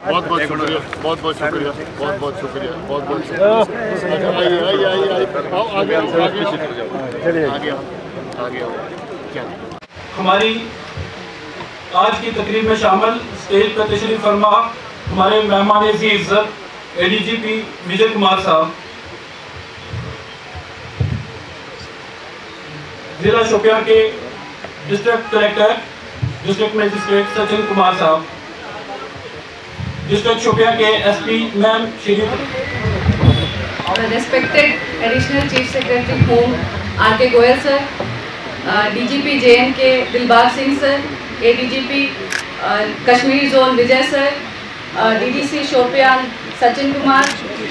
बहुत बहुत शुक्रिया, बहुत बहुत शुक्रिया, बहुत बहुत शुक्रिया, बहुत बहुत शुक्रिया। आगे क्या हमारी आज की तकरीब में शामिल स्टेज पर तशरीफ फरमा हमारे मेहमान इज्जत एडीजीपी विजय कुमार साहब, जिला शोपियां के district collector district magistrate Sachin Kumar साहब, डिस्ट्रिक्ट शोपियां के SP ma'am Shri respected additional chief secretary home R K. Goyal sir, DGP J and K. Dilbag Singh sir, ADGP Kashmir zone Vijay sir, DDC Shopian Sachin Kumar,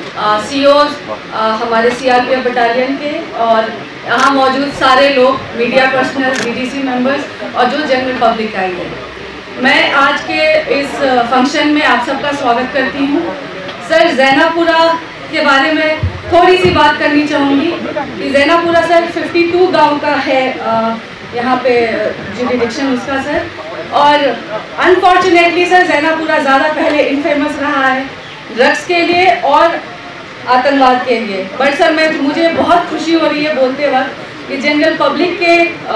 COs हमारे सीआरपीएफ बटालियन के और यहाँ मौजूद सारे लोग, मीडिया पर्सनल, डीडीसी मेंबर्स और जो जनरल पब्लिक आई है, मैं आज के इस फंक्शन में आप सबका स्वागत करती हूँ। सर, जैनापुरा के बारे में थोड़ी सी बात करनी चाहूँगी कि जैनापुरा सर 52 गांव का है, यहाँ पे जुरिडिक्शन उसका सर, और अनफॉर्चुनेटली सर जैनापुरा ज़्यादा पहले इनफेमस रहा है ड्रग्स के लिए और आतंकवाद के लिए। बट सर मुझे बहुत खुशी हो रही है बोलते वक्त कि जनरल पब्लिक के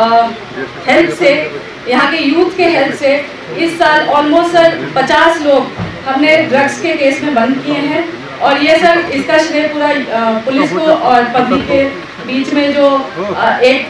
हेल्प से, यहाँ के यूथ के हेल्प से इस साल ऑलमोस्ट सर 50 लोग हमने ड्रग्स के केस में बंद किए हैं, और ये सर इसका श्रेय पूरा पुलिस को और पब्लिक के बीच में जो एक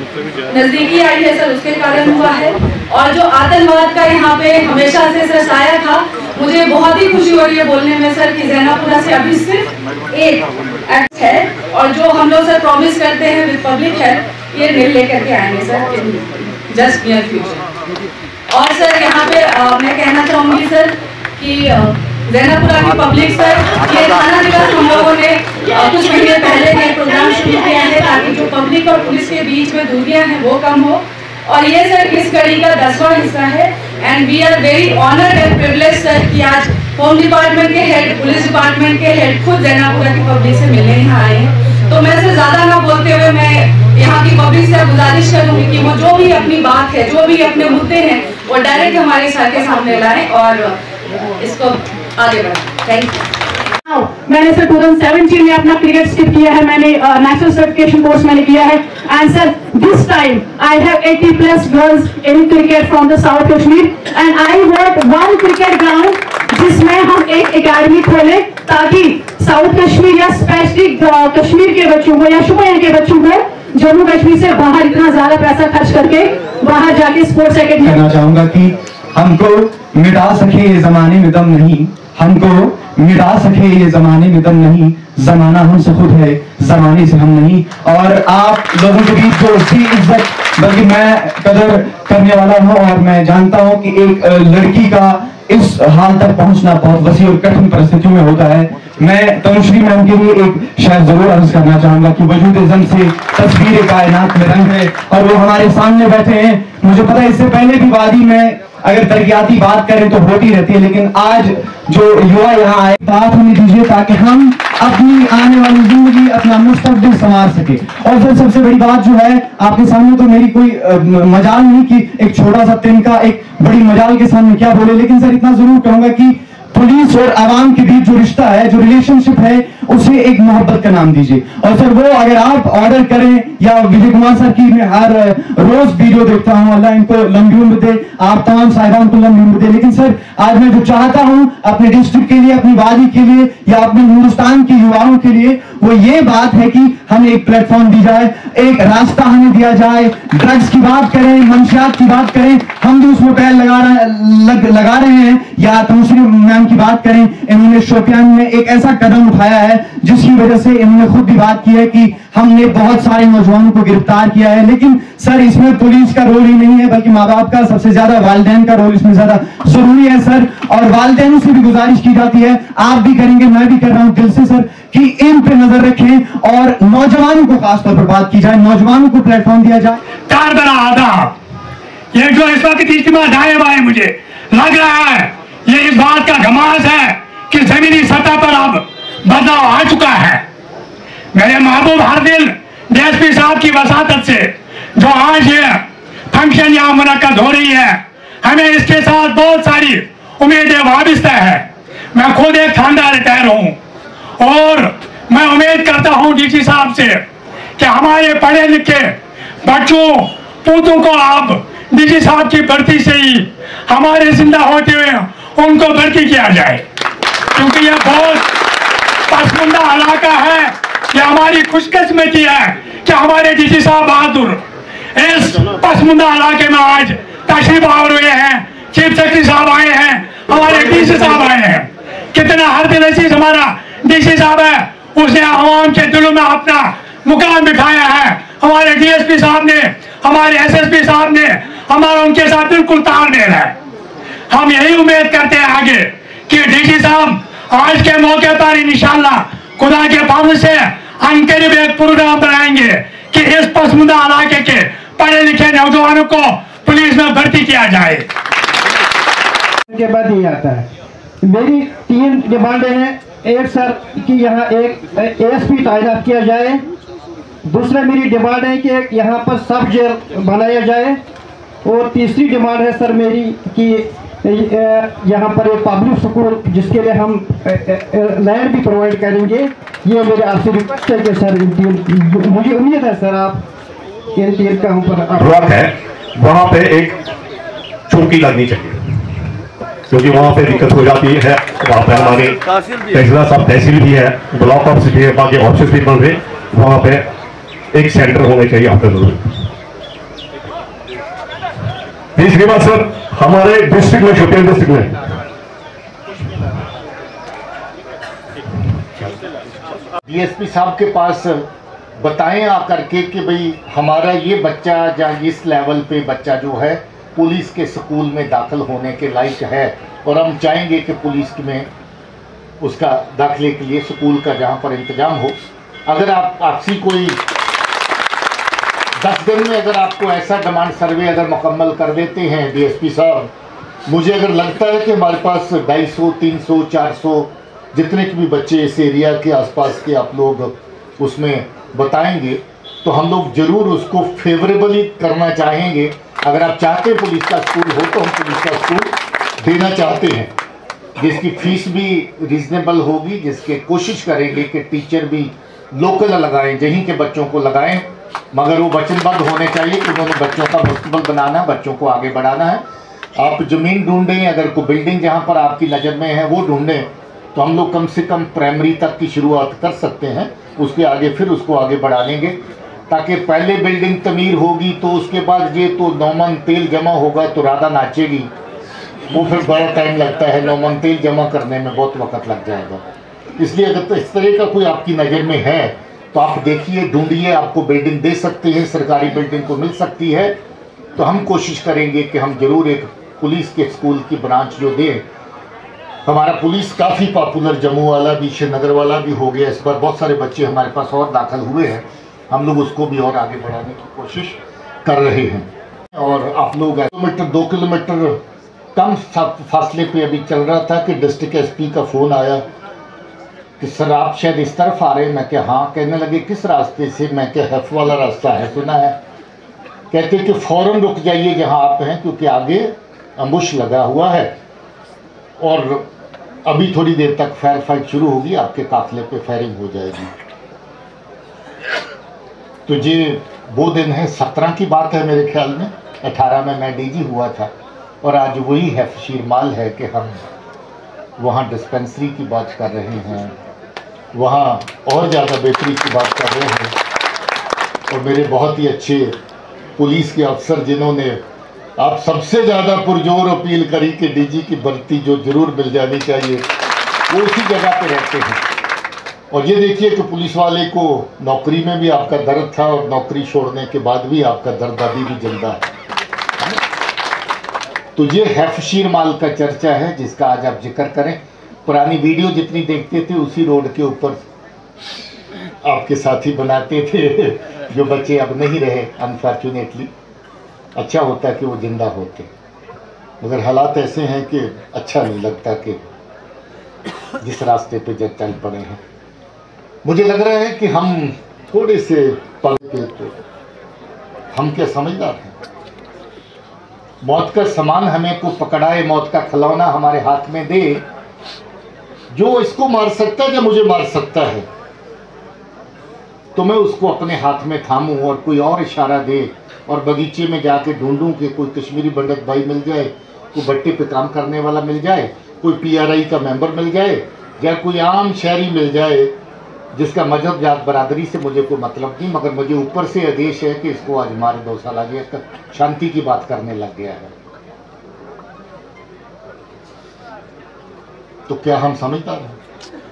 नज़दीकी आई है सर उसके कारण हुआ है। और जो आतंकवाद का यहाँ पे हमेशा से सर साया था, मुझे बहुत ही खुशी हो रही है बोलने में सर कि जैनापुरा से अभी सिर्फ एक एक्ट है, और जो हम लोग सर प्रॉमिस करते हैं विद पब्लिक हेल्प ये मिल लेकर के आएंगे सर जस्ट नियर फ्यूचर। और सर यहाँ पे मैं कहना चाहूँगी सर कि जैनापुरा की पब्लिक सर, ये थाना दिवस हम लोगों ने कुछ महीने पहले ये प्रोग्राम शुरू किया है ताकि जो पब्लिक और पुलिस के बीच में दूरियां हैं वो कम हो, और ये सर इस कड़ी का 10वां हिस्सा है। And we are very honoured and privilege sir कि आज होम डिपार्टमेंट के हेड, पुलिस डिपार्टमेंट के हेड खुद जैनापुरा की पब्लिक से मिलने यहाँ आए हैं। तो मैं सर ज़्यादा ना बोलते हुए मैं यहाँ की पब्लिक से गुजारिश करूँगी कि वो जो भी अपनी बात है, जो भी अपने मुद्दे हैं, वो डायरेक्ट हमारे सर के सामने लाएं और इसको आगे बढ़ाएं। Thank you. मैंने सर 2017 में अपना क्रिकेट स्किप किया है, मैंने नेशनल सर्टिफिकेशन कोर्स मैंने किया है, and sir this time I have 80+ girls in cricket from the south Kashmir, and I want one cricket ground जिसमें हम एक एकेडमी खोले ताकि साउथ कश्मीर या स्पेसिफिक कश्मीर के बच्चों को या शोपियां के बच्चों को जम्मू कश्मीर से बाहर इतना ज्यादा पैसा खर्च करके बाहर जाके स्पोर्ट्स एकेडमी। कहना चाहूंगा कि हमको मिटा सके ये जमाने में दम नहीं, हमको मिटा सके ये जमाने में दम नहीं, जमाना हमसे खुद है, जमाने से हम नहीं। और आप लोगों के बीच जो उसकी इज्जत बल्कि मैं कदर करने वाला हूँ, और मैं जानता हूँ कि एक लड़की का इस हाल तक पहुंचना बहुत वसी और कठिन परिस्थितियों में होता है। मैं तनुश्री मैम के लिए एक शायद जरूर अर्ज करना चाहूंगा कि वजूद जन से तस्वीर कायनात में रंग है, और वो हमारे सामने बैठे हैं। मुझे पता है इससे पहले भी वादी में अगर तरक्याती बात करें तो होती रहती है, लेकिन आज जो युवा यहाँ आए बात हमें दीजिए ताकि हम अपनी आने वाली जिंदगी, अपना मुस्तकबिल संवार सके। और फिर सबसे बड़ी बात जो है आपके सामने, तो मेरी कोई मजाल नहीं कि एक छोटा सा तिनका एक बड़ी मजाल के सामने क्या बोले, लेकिन सर इतना जरूर कहूंगा कि पुलिस और आवाम के बीच जो रिश्ता है, जो रिलेशनशिप है, उसे एक मोहब्बत का नाम दीजिए। और सर वो अगर आप ऑर्डर करें, या विजय कुमार सर की मैं हर रोज वीडियो देखता हूं, अल्लाह इनको लंबी उम्र दे, आप तमाम साहिबान को लंबी उम्र दे, लेकिन सर आज मैं जो चाहता हूं अपने डिस्ट्रिक्ट के लिए, अपनी वादी के लिए, या अपने हिंदुस्तान के युवाओं के लिए, वो ये बात है कि हमें एक प्लेटफॉर्म दी जाए, एक रास्ता हमें दिया जाए। ड्रग्स की बात करें, मंशियात की बात करें, हम भी उसमें पैर लगा रहे हैं, या दूसरी मैम की बात करें, इन्होंने शोपियान में एक ऐसा कदम उठाया है जिसकी वजह से इन्होंने खुद भी बात की है कि हमने बहुत सारे नौजवानों को गिरफ्तार किया है। लेकिन सर इसमें पुलिस का रोल ही नहीं है, बल्कि माँ बाप का, सबसे ज्यादा वालिदैन का रोल इसमें ज्यादा जरूरी है सर। और वालिदैन से भी गुजारिश की जाती है, आप भी करेंगे, मैं भी कर रहा हूं दिल से सर, कि इन पे नजर रखें और नौजवानों को खासतौर पर बात की जाए, नौजवानों को प्लेटफॉर्म दिया जाए। कारबला आधा ये जो इस वक्त इज्तिमा दाएं बाएं मुझे लग रहा है, ये इस बात का घमास है कि जमीनी सतह पर अब बदलाव आ चुका है। मेरे महबूब हर दिल डीएसपी साहब की वसातत से जो आज ये फंक्शन यहाँ मुनक्कद हो रही है, हमें इसके साथ बहुत सारी उम्मीदें वाबिस्ता है। मैं खुद एक थानेदार रिटायर हूं और मैं उम्मीद करता हूं डीसी साहब से कि हमारे पढ़े लिखे बच्चों पूतों को आप डीसी साहब की भर्ती से ही हमारे जिंदा होते हुए उनको भर्ती किया जाए, क्योंकि यह बहुत पसमानदा इलाका है। ये हमारी खुशकिस्मती है कि हमारे डीसी साहब बहादुर इस पसमानदा इलाके में आज तशरीफ आवर हुए हैं। चीफ सेक्रेटरी साहब आए हैं, हमारे डीसी साहब आए हैं। कितना हरदिल अजीज हमारा डीसी साहब है, उसने आवाम के दिलों में अपना मुकाम बिठाया है। हमारे डीएसपी साहब ने, हमारे एसएसपी साहब ने हमारा उनके साथ बिल्कुल तालमेल है। हम यही उम्मीद करते हैं आगे कि डीसी साहब आज के मौके पर इंशाअल्लाह खुदा के फजल से अनकरीब एक प्रोग्राम बनाएंगे कि इस पसमानदा इलाके के पढ़े लिखे नौजवानों को पुलिस में भर्ती किया जाए। के बाद ये आता है, मेरी 3 डिमांडें हैं। एक सर कि यहाँ एक एएसपी तैनात किया जाए। दूसरा मेरी डिमांड है कि यहाँ पर सब जेल बनाया जाए। और तीसरी डिमांड है सर मेरी कि यहाँ पर एक पब्लिक स्कूल जिसके लिए हम लैंड भी प्रोवाइड करेंगे। ये मेरे आपसे रिक्वेस्ट है कि सर मुझे उम्मीद है सर आप इन 3 कामों पर है वहाँ पे एक चौकी लगनी चाहिए, क्योंकि वहाँ पे दिक्कत हो जाती है। वहाँ पे हमारे तहसीलदार साहब तहसील भी है, ब्लॉक ऑफिस भी है, बाकी ऑफिस भी बन रहे, वहाँ पे एक सेंटर होने चाहिए यहाँ पे जरूर। तीसरी बात सर, हमारे डिस्ट्रिक्ट में, शोपियां डिस्ट्रिक्ट में डीएसपी साहब के पास बताएं आकर के कि भाई हमारा ये बच्चा या इस लेवल पे बच्चा जो है पुलिस के स्कूल में दाखिल होने के लायक है, और हम चाहेंगे कि पुलिस में उसका दाखिले के लिए स्कूल का जहाँ पर इंतजाम हो। अगर आपसी कोई 10 दिन में अगर आपको ऐसा डिमांड सर्वे अगर मुकम्मल कर देते हैं डीएसपी साहब, मुझे अगर लगता है कि हमारे पास 250, 300, 400 जितने भी बच्चे इस एरिया के आसपास के आप लोग उसमें बताएंगे तो हम लोग ज़रूर उसको फेवरेबली करना चाहेंगे। अगर आप चाहते हैं पुलिस का स्कूल हो तो हम पुलिस का स्कूल देना चाहते हैं, जिसकी फ़ीस भी रीज़नेबल होगी, जिसके कोशिश करेंगे कि टीचर भी लोकल लगाएं, यहीं के बच्चों को लगाएं, मगर वो वचनबद्ध होने चाहिए कि उन्होंने बच्चों का मुस्तकबिल बनाना, बच्चों को आगे बढ़ाना है। आप ज़मीन ढूंढें, अगर कोई बिल्डिंग जहाँ पर आपकी नज़र में है वो ढूंढें, तो हम लोग कम से कम प्राइमरी तक की शुरुआत कर सकते हैं, उसके आगे फिर उसको आगे बढ़ा लेंगे, ताकि पहले बिल्डिंग तमीर होगी तो उसके बाद ये तो 9 मन तेल जमा होगा तो राधा नाचेगी, वो फिर बड़ा टाइम लगता है, 9 मन तेल जमा करने में बहुत वक्त लग जाएगा। इसलिए अगर तो इस तरह का कोई आपकी नज़र में है तो आप देखिए, ढूंढिए, आपको बिल्डिंग दे सकते हैं, सरकारी बिल्डिंग को मिल सकती है, तो हम कोशिश करेंगे कि हम ज़रूर एक पुलिस के स्कूल की ब्रांच जो दें। हमारा पुलिस काफ़ी पॉपुलर, जम्मू वाला भी, श्रीनगर वाला भी हो गया, इस बार बहुत सारे बच्चे हमारे पास और दाखिल हुए हैं, हम लोग उसको भी और आगे बढ़ाने की कोशिश कर रहे हैं। और आप लोग 2 किलोमीटर कम फासले पे अभी चल रहा था कि डिस्ट्रिक्ट एसपी का फ़ोन आया कि सर आप शायद इस तरफ आ रहे हैं। मैं क्या हाँ, कहने लगे किस रास्ते से? मैं क्या हेफ वाला रास्ता है सुना है? कहते कि फ़ौरन रुक जाइए जहाँ आप हैं, क्योंकि आगे अम्बुश लगा हुआ है और अभी थोड़ी देर तक फायर फाइट शुरू होगी, आपके काफिले पे फायरिंग हो जाएगी। तो ये वो दिन है, 17 की बात है मेरे ख्याल में, 18 में मैं डीजी हुआ था, और आज वही हैफशीर माल है कि हम वहाँ डिस्पेंसरी की बात कर रहे हैं, वहाँ और ज़्यादा बेहतरी की बात कर रहे हैं। और मेरे बहुत ही अच्छे पुलिस के अफसर जिन्होंने आप सबसे ज़्यादा पुरजोर अपील करी कि डीजी की भर्ती जो ज़रूर मिल जानी चाहिए, वो उसी जगह पे रहते हैं। और ये देखिए कि पुलिस वाले को नौकरी में भी आपका दर्द था और नौकरी छोड़ने के बाद भी आपका दर्द अभी भी जिंदा है। तो ये हैफशीर माल का चर्चा है जिसका आज आप जिक्र करें। पुरानी वीडियो जितनी देखते थे उसी रोड के ऊपर आपके साथी बनाते थे, जो बच्चे अब नहीं रहे अनफॉर्चुनेटली। अच्छा होता कि वो जिंदा होते, मगर हालात ऐसे हैं कि अच्छा नहीं लगता कि जिस रास्ते पे जब चल पड़े हैं। मुझे लग रहा है कि हम थोड़े से पल के, तो हम क्या समझदार हैं? मौत का सामान हमें को पकड़ाए, मौत का खिलौना हमारे हाथ में दे, जो इसको मार सकता है या मुझे मार सकता है, तो मैं उसको अपने हाथ में थामूं और कोई और इशारा दे और बगीचे में जाके ढूंढूं कि कोई कश्मीरी पंडित भाई मिल जाए, कोई भट्टे पे काम करने वाला मिल जाए, कोई PRI का मेंबर मिल जाए, या कोई आम शहरी मिल जाए जिसका मजहब जात बरादरी से मुझे कोई मतलब नहीं, मगर मुझे ऊपर से आदेश है कि इसको आज मारे 2 साल आगे तक शांति की बात करने लग गया है। तो क्या हम समझदार हैं?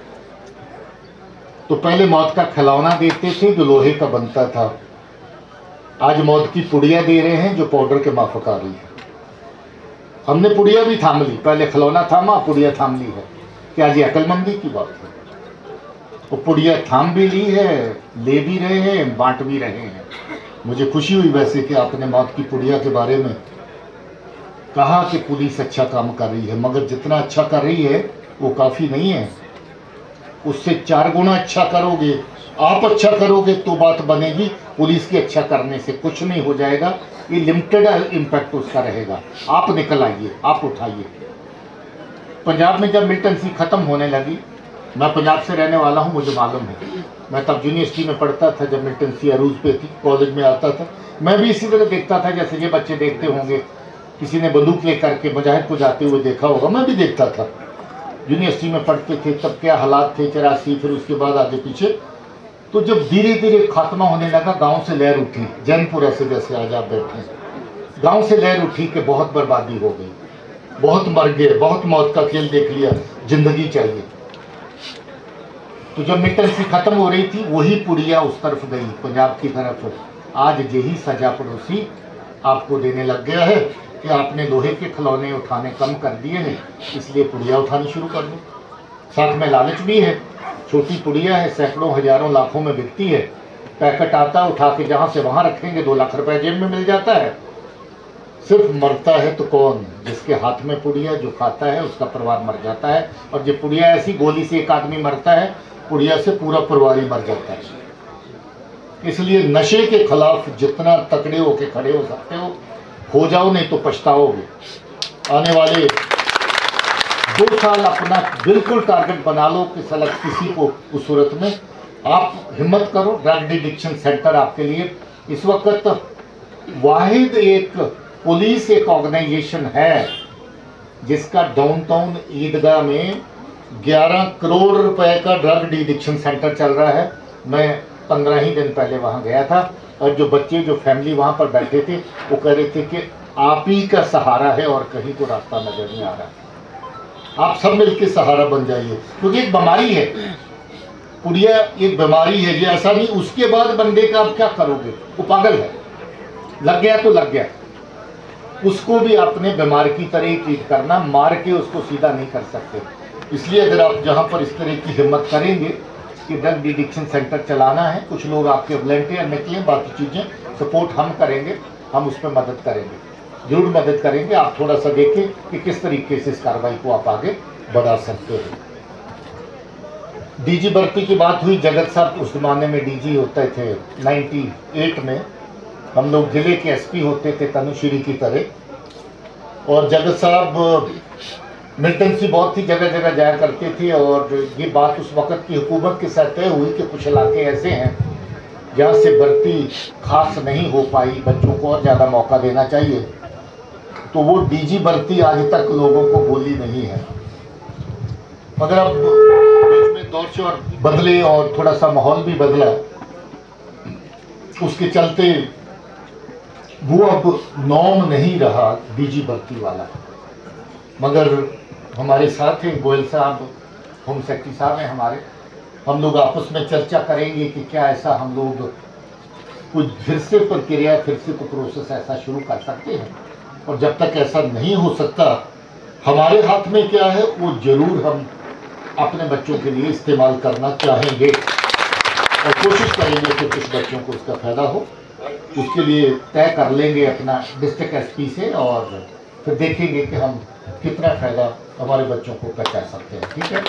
तो पहले मौत का खिलौना देते थे जो लोहे का बनता था, आज मौत की पुड़िया दे रहे हैं जो पाउडर के माफक आ रही है। हमने पुड़िया भी थाम ली, पहले खिलौना थामा, पुड़िया थाम ली है। क्या ये अक्लमंदी की बात है? वो पुड़िया थाम भी ली है, ले भी रहे हैं, बांट भी रहे हैं। मुझे खुशी हुई वैसे कि आपने मौत की पुड़िया के बारे में कहा कि पुलिस अच्छा काम कर रही है, मगर जितना अच्छा कर रही है वो काफ़ी नहीं है। उससे 4 गुना अच्छा करोगे, आप अच्छा करोगे तो बात बनेगी। पुलिस के अच्छा करने से कुछ नहीं हो जाएगा, ये लिमिटेड इम्पैक्ट उसका रहेगा। आप निकल आइए, आप उठाइए। पंजाब में जब मिलिटेंसी ख़त्म होने लगी, मैं पंजाब से रहने वाला हूँ, मुझे मालूम है। मैं तब यूनिवर्सिटी में पढ़ता था जब मिलिटेंसी अरूज पे थी, कॉलेज में आता था। मैं भी इसी तरह देखता था जैसे ये बच्चे देखते होंगे, किसी ने बंदूक लेकर के मुजाहिद को जाते हुए देखा होगा, मैं भी देखता था। यूनिवर्सिटी में पढ़ते थे तब क्या हालात थे, 84 फिर उसके बाद आगे पीछे। तो जब धीरे धीरे खात्मा होने लगा, गांव से लहर उठी, जैनपुरा से जैसे आज आप बैठे हैं, गांव से लहर उठी कि बहुत बर्बादी हो गई, बहुत मर गए, बहुत मौत का खेल देख लिया, जिंदगी चाहिए। तो जब मिलिटेंसी खत्म हो रही थी, वही पुड़िया उस तरफ गई, पंजाब की तरफ। आज यही सजा पड़ोसी आपको देने लग गया है कि आपने लोहे के खिलौने उठाने कम कर दिए हैं, इसलिए पुड़िया उठानी शुरू कर दो। साथ में लालच भी है। छोटी पुड़िया है, सैकड़ों हजारों लाखों में बिकती है। पैकेट आता है, उठा के जहाँ से वहाँ रखेंगे, 2 लाख रुपए जेब में मिल जाता है। सिर्फ मरता है तो कौन? जिसके हाथ में पुड़िया, जो खाता है उसका परिवार मर जाता है। और जब पुड़िया ऐसी गोली से एक आदमी मरता है, पुड़िया से पूरा परिवार ही मर जाता है। इसलिए नशे के खिलाफ जितना तकड़े होके खड़े हो सकते हो जाओ, नहीं तो पछताओगे। आने वाले 2 साल अपना बिल्कुल टारगेट बना लो कि साला किसी को उस सूरत में आप हिम्मत करो। ड्रग डिडिक्शन सेंटर आपके लिए इस वक्त वाहिद एक पुलिस एक ऑर्गेनाइजेशन है जिसका डाउनटाउन ईदगाह में 11 करोड़ रुपए का ड्रग डिडिक्शन सेंटर चल रहा है। मैं 15 ही दिन पहले वहाँ गया था और जो बच्चे, जो फैमिली वहाँ पर बैठे थे, वो कह रहे थे कि आप ही का सहारा है और कहीं को रास्ता नजर नहीं आ रहा। आप सब मिलकर सहारा बन जाइए, क्योंकि एक बीमारी है पुड़िया, एक बीमारी है। ये ऐसा नहीं उसके बाद बंदे का आप क्या करोगे, वो पागल है, लग गया तो लग गया। उसको भी अपने बीमार की तरह ही ट्रीट करना, मार के उसको सीधा नहीं कर सकते। इसलिए अगर आप जहाँ पर इस तरह की हिम्मत करेंगे कि ड्रग डिडिक्शन सेंटर चलाना है, कुछ लोग आपके वॉलंटियर निकलें, बाकी चीज़ें सपोर्ट हम करेंगे, हम उस पर मदद करेंगे, जरूर मदद करेंगे। आप थोड़ा सा देखें कि किस तरीके से इस कार्रवाई को आप आगे बढ़ा सकते हैं। DG भर्ती की बात हुई, जगत साहब उस जमाने में DG होते थे। 98 में हम लोग जिले के SP होते थे तनुश्री की तरह, और जगत साहब मिलिटेंसी बहुत ही जगह जगह जाया करते थे। और ये बात उस वक़्त की हुकूमत के साथ तय हुई कि कुछ इलाके ऐसे हैं जहाँ से भर्ती खास नहीं हो पाई, बच्चों को और ज़्यादा मौका देना चाहिए। तो वो DG भर्ती आज तक लोगों को बोली नहीं है। मगर अब बीच में दौर से और बदले और थोड़ा सा माहौल भी बदला, उसके चलते वो अब नॉर्म नहीं रहा DG भर्ती वाला। मगर हमारे साथ हैं गोयल साहब, होम सेक्रेटरी साहब हैं हमारे, हम लोग आपस में चर्चा करेंगे कि क्या ऐसा हम लोग कुछ फिर से प्रक्रिया, फिर से कोई प्रोसेस ऐसा शुरू कर सकते हैं। और जब तक ऐसा नहीं हो सकता, हमारे हाथ में क्या है वो जरूर हम अपने बच्चों के लिए इस्तेमाल करना चाहेंगे और कोशिश करेंगे कि कुछ बच्चों को इसका फ़ायदा हो। उसके लिए तय कर लेंगे अपना डिस्ट्रिक्ट SP से, और फिर देखेंगे कि हम कितना फ़ायदा हमारे बच्चों को पहुँचा सकते हैं। ठीक है,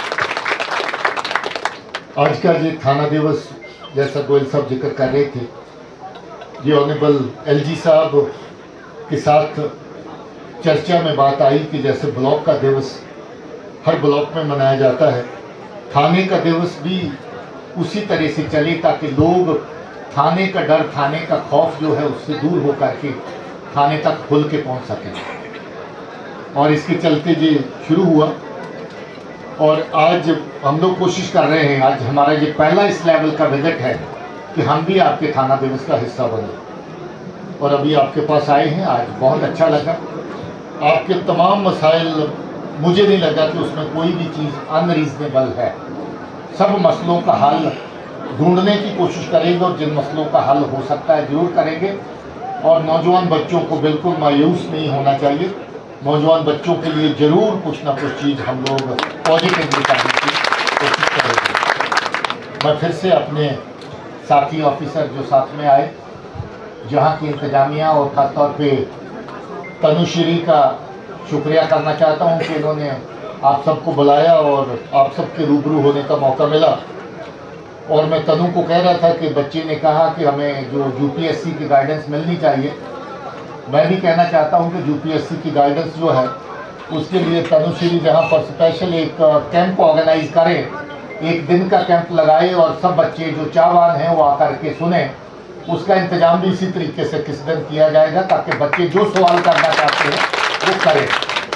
आज का ये थाना दिवस जैसा गोयल साहब जिक्र कर रहे थे, ये ऑनरेबल LG साहब के साथ चर्चा में बात आई कि जैसे ब्लॉक का दिवस हर ब्लॉक में मनाया जाता है, थाने का दिवस भी उसी तरह से चले ताकि लोग थाने का डर, थाने का खौफ जो है उससे दूर हो करके थाने तक खुल के पहुंच सकें। और इसके चलते ये शुरू हुआ और आज हम लोग कोशिश कर रहे हैं, आज हमारा ये पहला इस लेवल का विजिट है कि हम भी आपके थाना दिवस का हिस्सा बने और अभी आपके पास आए हैं। आज बहुत अच्छा लगा। आपके तमाम मसाइल, मुझे नहीं लगा कि उसमें कोई भी चीज़ अनरीजनेबल है। सब मसलों का हल ढूंढने की कोशिश करेंगे और जिन मसलों का हल हो सकता है ज़रूर करेंगे। और नौजवान बच्चों को बिल्कुल मायूस नहीं होना चाहिए। नौजवान बच्चों के लिए ज़रूर कुछ ना कुछ चीज़ हम लोग पॉजिटिवली करने की कोशिश करेंगे। मैं फिर से अपने साथी ऑफिसर जो साथ में आए, जहाँ की इंतजामिया और ख़ासतौर पे तनुश्री का शुक्रिया करना चाहता हूँ कि इन्होंने आप सबको बुलाया और आप सबके रूबरू होने का मौका मिला। और मैं तनु को कह रहा था कि बच्चे ने कहा कि हमें जो यूपीएससी की गाइडेंस मिलनी चाहिए, मैं भी कहना चाहता हूं कि यूपीएससी की गाइडेंस जो है उसके लिए तनुश्री जहां पर स्पेशल एक कैंप ऑर्गेनाइज करे, एक दिन का कैंप लगाए और सब बच्चे जो चाहवान हैं वो आकर के सुने, उसका इंतजाम भी इसी तरीके से किस दिन किया जाएगा ताकि बच्चे जो सवाल करना चाहते हैं वो करें।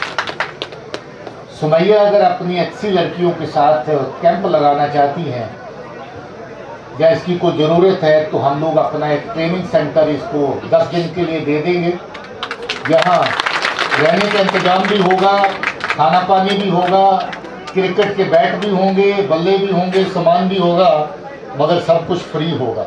सुमैया अगर अपनी अच्छी लड़कियों के साथ कैंप लगाना चाहती हैं या इसकी कोई ज़रूरत है तो हम लोग अपना एक ट्रेनिंग सेंटर इसको 10 दिन के लिए दे देंगे, जहाँ रहने का इंतजाम भी होगा, खाना पानी भी होगा, क्रिकेट के बैट भी होंगे, बल्ले भी होंगे, सामान भी होगा, मगर सब कुछ फ्री होगा।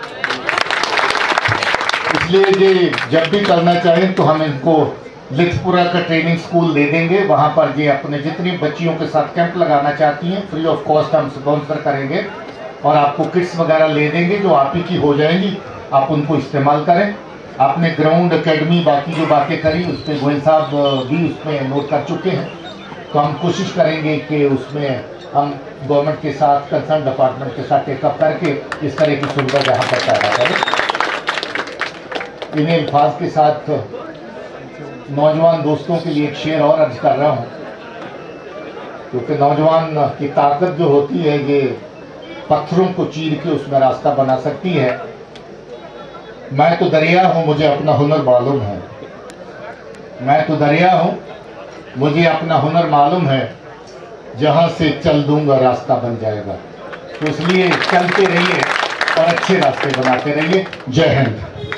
इसलिए ये जब भी करना चाहें तो हम इनको लिखपुरा का ट्रेनिंग स्कूल दे देंगे। वहाँ पर ये अपने जितनी बच्चियों के साथ कैंप लगाना चाहती हैं फ्री ऑफ कॉस्ट हम स्पॉन्सर करेंगे और आपको किट्स वगैरह ले देंगे जो आप ही की हो जाएंगी, आप उनको इस्तेमाल करें। आपने ग्राउंड एकेडमी बाकी जो बातें करी उस पर गोयल साहब भी उसमें नोट कर चुके हैं, तो हम कोशिश करेंगे कि उसमें हम गवर्नमेंट के साथ, कंसर्न डिपार्टमेंट के साथ टेकअप करके इस तरह की सुविधा जहाँ पर पैदा करें। इन्हें अल्फाज के साथ नौजवान दोस्तों के लिए एक शेर और अर्ज कर रहा हूँ, क्योंकि नौजवान की ताकत जो होती है ये पत्थरों को चीर के उसमें रास्ता बना सकती है। मैं तो दरिया हूँ, मुझे अपना हुनर मालूम है। मैं तो दरिया हूँ, मुझे अपना हुनर मालूम है, जहाँ से चल दूंगा रास्ता बन जाएगा। तो इसलिए चलते रहिए और अच्छे रास्ते बनाते रहिए। जय हिंद।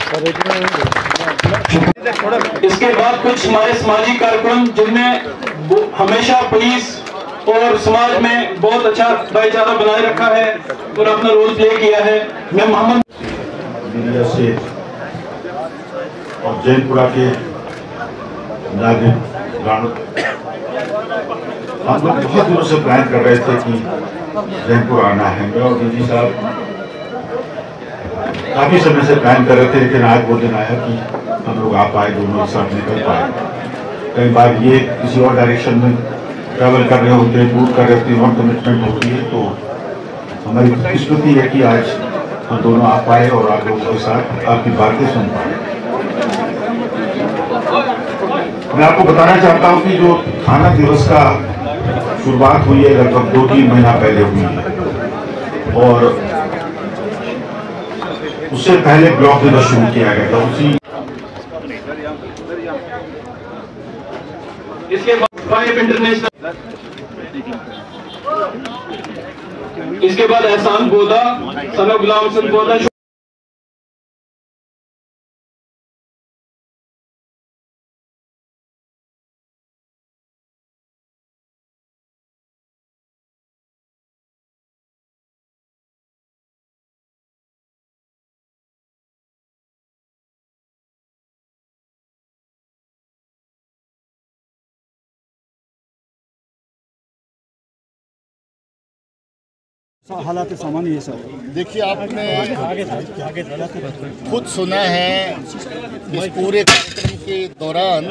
इसके बाद कुछ हमारे सामाजिक कार्यक्रम जिनमें हमेशा पुलिस और समाज में बहुत अच्छा भाईचारा बनाए रखा है और अपना रोल प्ले किया है। मैं मोहम्मद से और जैनपुरा के नागरिक हम लोग बहुत दिनों से प्लान कर रहे थे कि जैनपुर आना है। मैं और दीदी साहब काफी समय से प्लान कर रहे थे, लेकिन आज वो दिन आया कि हम लोग आ पाए, दोनों एक साथ निकल पाए। कई बार ये किसी और डायरेक्शन में ट्रैवल कर रहे होते हैं, टूर कर रहे होते हैं और कमिटमेंट होती है, तो हमारी खुशकिस्मती है कि आज हम दोनों आ पाए और आप लोगों के साथ आपकी बातें सुन पाए। मैं आपको बताना चाहता हूं कि जो थाना दिवस का शुरुआत हुई है लगभग 2-3 महीना पहले हुई है और उससे पहले ब्लॉक दिवस शुरू किया गया था। इसके बाद 5 इंटरनेशनल, इसके बाद एहसान बोदा, सना गुलाम सिंह बोदा। हालात सामान ये सब देखिए, आपने खुद सुना है इस पूरे कार्यक्रम के दौरान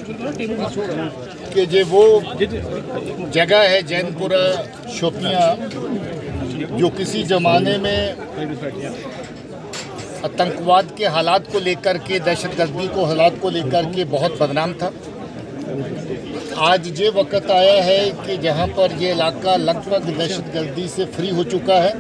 कि जो वो जगह है जैनपुरा शोपियाँ, जो किसी ज़माने में आतंकवाद के हालात को लेकर के, दहशतगर्दी को हालात को लेकर के बहुत बदनाम था। आज ये वक्त आया है कि जहां पर ये इलाका लगभग दहशतगर्दी से फ्री हो चुका है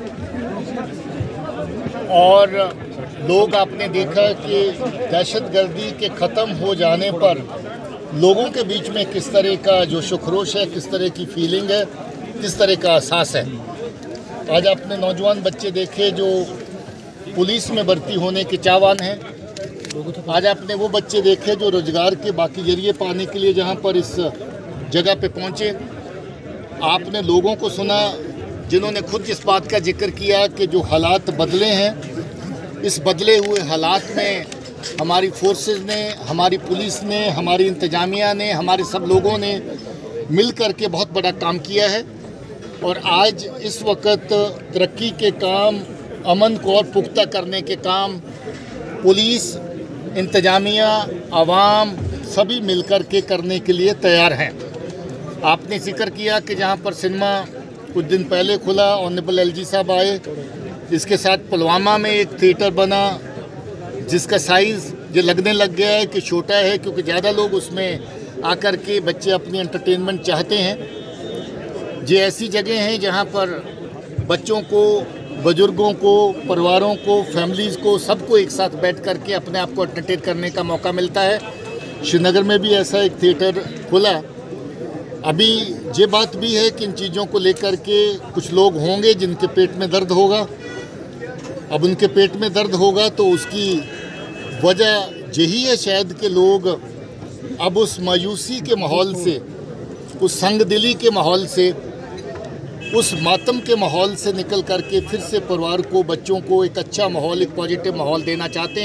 और लोग आपने देखा कि दहशतगर्दी के ख़त्म हो जाने पर लोगों के बीच में किस तरह का जो शुक्रोश है, किस तरह की फीलिंग है, किस तरह का एहसास है। आज आपने नौजवान बच्चे देखे जो पुलिस में भर्ती होने के चाहवान हैं। आज आपने वो बच्चे देखे जो रोजगार के बाकी जरिए पाने के लिए जहां पर इस जगह पे पहुंचे। आपने लोगों को सुना जिन्होंने खुद इस बात का जिक्र किया कि जो हालात बदले हैं, इस बदले हुए हालात में हमारी फोर्सेस ने, हमारी पुलिस ने, हमारी इंतजामिया ने, हमारे सब लोगों ने मिल कर के बहुत बड़ा काम किया है। और आज इस वक्त तरक्की के काम, अमन को और पुख्ता करने के काम पुलिस, इंतजामिया, आवाम सभी मिलकर के करने के लिए तैयार हैं। आपने जिक्र किया कि जहां पर सिनेमा कुछ दिन पहले खुला, ऑनरेबल एलजी साहब आए, इसके साथ पुलवामा में एक थिएटर बना जिसका साइज़ ये लगने लग गया है कि छोटा है, क्योंकि ज़्यादा लोग उसमें आकर के बच्चे अपनी एंटरटेनमेंट चाहते हैं। ये ऐसी जगह हैं जहां पर बच्चों को, बुजुर्गों को, परिवारों को, फैमिलीज़ को, सबको एक साथ बैठ कर के अपने आप को एंटरटेन करने का मौका मिलता है। श्रीनगर में भी ऐसा एक थिएटर खुला। अभी ये बात भी है कि इन चीज़ों को लेकर के कुछ लोग होंगे जिनके पेट में दर्द होगा। अब उनके पेट में दर्द होगा तो उसकी वजह यही है शायद कि लोग अब उस मायूसी के माहौल से, उस संगदिली के माहौल से, उस मातम के माहौल से निकल करके फिर से परिवार को, बच्चों को एक अच्छा माहौल, एक पॉजिटिव माहौल देना चाहते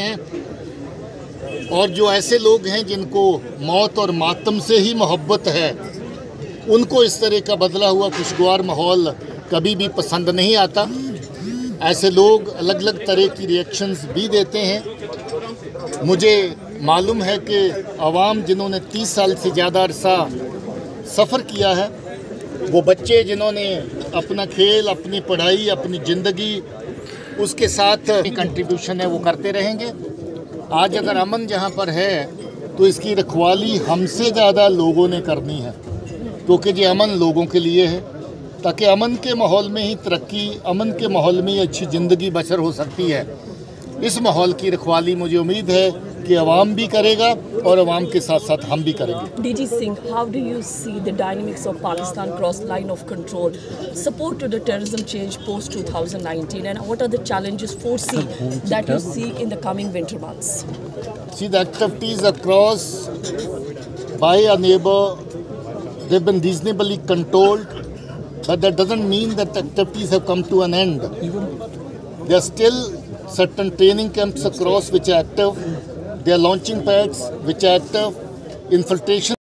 हैं। और जो ऐसे लोग हैं जिनको मौत और मातम से ही मोहब्बत है, उनको इस तरह का बदला हुआ खुशगवार माहौल कभी भी पसंद नहीं आता। ऐसे लोग अलग अलग तरह की रिएक्शंस भी देते हैं। मुझे मालूम है कि आवाम जिन्होंने 30 साल से ज़्यादा अरसा सफ़र किया है, वो बच्चे जिन्होंने अपना खेल, अपनी पढ़ाई, अपनी ज़िंदगी उसके साथ कंट्रीब्यूशन है वो करते रहेंगे। आज अगर अमन जहाँ पर है तो इसकी रखवाली हमसे ज़्यादा लोगों ने करनी है, क्योंकि ये अमन लोगों के लिए है, ताकि अमन के माहौल में ही तरक्की, अमन के माहौल में ही अच्छी ज़िंदगी बसर हो सकती है। इस माहौल की रखवाली मुझे उम्मीद है कि अवाम भी करेगा और अवाम के साथ साथ हम भी करेंगे। DG Singh, how do you see the dynamics of Pakistan cross line of control, support to the terrorism change post 2019, and what are the challenges foreseen that you see in the coming winter months? See, the activities across by a neighbor, they've been reasonably controlled, but that doesn't mean that the activities have come to an end. There are still certain training camps across which are active. They are launching pads which are active. Infiltration